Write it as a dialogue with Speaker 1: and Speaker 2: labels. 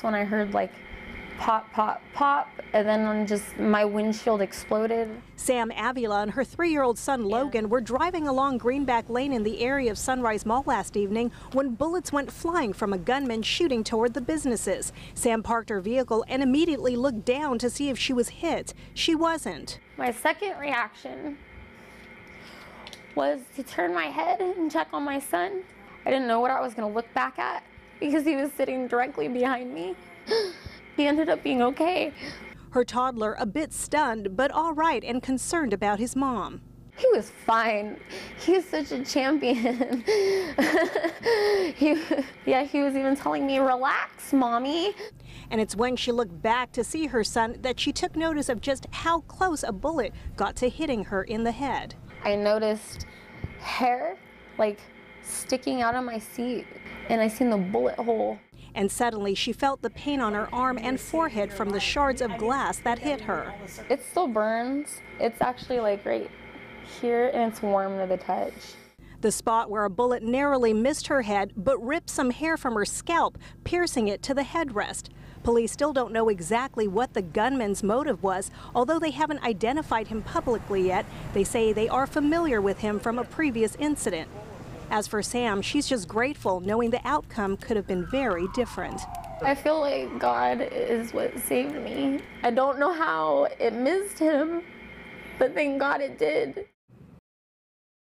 Speaker 1: That's when I heard like pop, pop, pop, and then just my windshield exploded.
Speaker 2: Sam Avila and her 3-year-old son Logan were driving along Greenback Lane in the area of Sunrise Mall last evening when bullets went flying from a gunman shooting toward the businesses. Sam parked her vehicle and immediately looked down to see if she was hit. She wasn't.
Speaker 1: My second reaction was to turn my head and check on my son. I didn't know what I was going to look back at because he was sitting directly behind me. He ended up being okay.
Speaker 2: Her toddler a bit stunned, but all right and concerned about his mom.
Speaker 1: He was fine. He's such a champion. He was even telling me, relax, Mommy.
Speaker 2: And it's when she looked back to see her son that she took notice of just how close a bullet got to hitting her in the head.
Speaker 1: I noticed hair, like, sticking out of my seat, and I seen the bullet hole.
Speaker 2: And suddenly she felt the pain on her arm and forehead from the shards of glass that hit her.
Speaker 1: It still burns. It's actually like right here, and it's warm to the touch.
Speaker 2: The spot where a bullet narrowly missed her head but ripped some hair from her scalp, piercing it to the headrest. Police still don't know exactly what the gunman's motive was, although they haven't identified him publicly yet. They say they are familiar with him from a previous incident. As for Sam, she's just grateful knowing the outcome could have been very different.
Speaker 1: I feel like God is what saved me. I don't know how it missed him, but thank God it did.